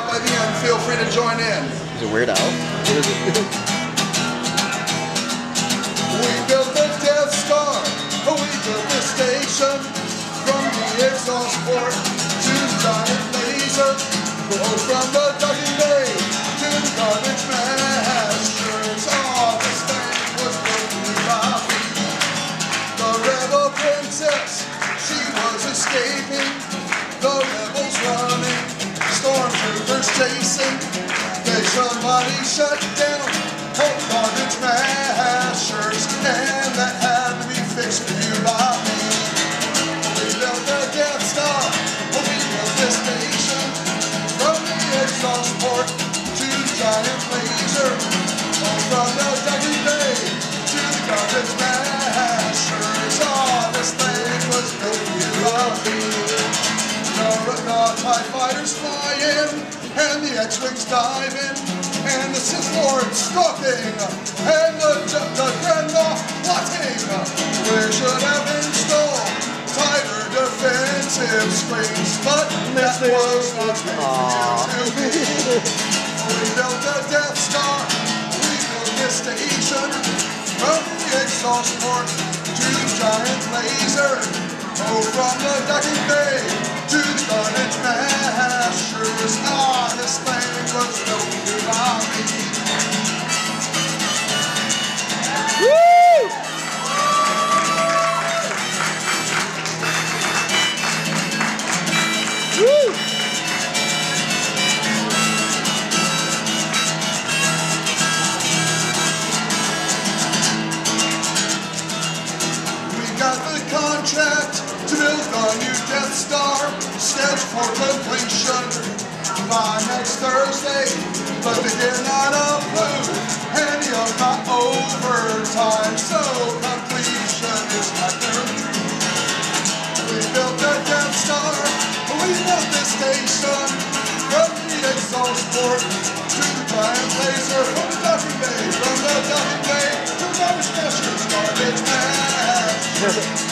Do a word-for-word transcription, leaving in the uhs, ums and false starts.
out by the end, feel free to join in. Is it Weird Al? What is it? We built the Death Star, we built the station, from the exhaust port to the giant laser, oh, from the docking bay to the garbage masters. Oh, this thing was built to rock. The rebel princess, she was escaping, the rebels running, stormtroopers chasing, they somebody shut down, oh, garbage masters, and that had to be fixed for you by me. We built the Death Star, we built the station, from the exhaust port to the giant laser, oh, from the docking bay to the garbage masters. Oh, this thing was built for you by me. The, the TIE fighters flying, and the X-Wings diving, and the Sith Lord stalking, and the, the Dreadnought plotting. We should have installed tighter defensive screens, but that was not meant to be. We built the Death Star, we built the station, from the exhaust port to the giant laser, oh, from the docking bay to the garbage masters. Ah, this thing was built to by me. Woo! Woo! We got the contract to build the new Death Star, scheduled for completion by next Thursday, but they did not upload any of my overtime, so completion is not guaranteed. We built the Death Star, we built the station, from the exhaust port to the giant laser, from the docking bay, from the docking bay to the garbage masters, garbage masters.